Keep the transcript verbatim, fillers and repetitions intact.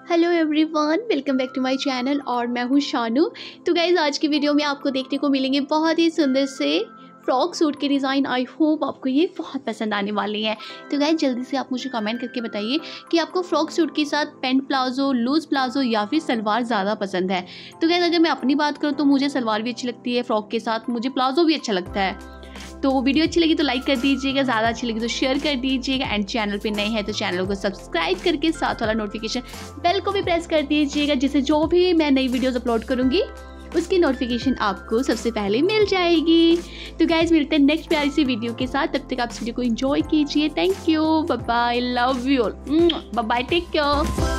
Hello everyone, welcome back to my channel और मैं हूँ शानू। तो गाइज़, आज की वीडियो में आपको देखने को मिलेंगे बहुत ही सुंदर से फ्रॉक सूट के डिज़ाइन। आई होप आपको ये बहुत पसंद आने वाली हैं। तो गाइज़, जल्दी से आप मुझे कमेंट करके बताइए कि आपको फ्रॉक सूट के साथ पैंट प्लाजो, लूज़ प्लाजो या फिर सलवार ज़्यादा पसंद है। तो गाइज़, अगर मैं अपनी बात करूँ तो मुझे सलवार भी अच्छी लगती है फ्रॉक के साथ, मुझे प्लाजो भी अच्छा लगता है। तो वीडियो अच्छी लगी तो लाइक कर दीजिएगा, ज़्यादा अच्छी लगी तो शेयर कर दीजिएगा, एंड चैनल पे नए हैं तो चैनल को सब्सक्राइब करके साथ वाला नोटिफिकेशन बेल को भी प्रेस कर दीजिएगा, जिससे जो भी मैं नई वीडियोस अपलोड करूँगी उसकी नोटिफिकेशन आपको सबसे पहले मिल जाएगी। तो गाइज, मिलते हैं नेक्स्ट प्यारी सी वीडियो के साथ। तब तक आप इस वीडियो को एंजॉय कीजिए। Thank you, bye bye, love you, bye bye, take care.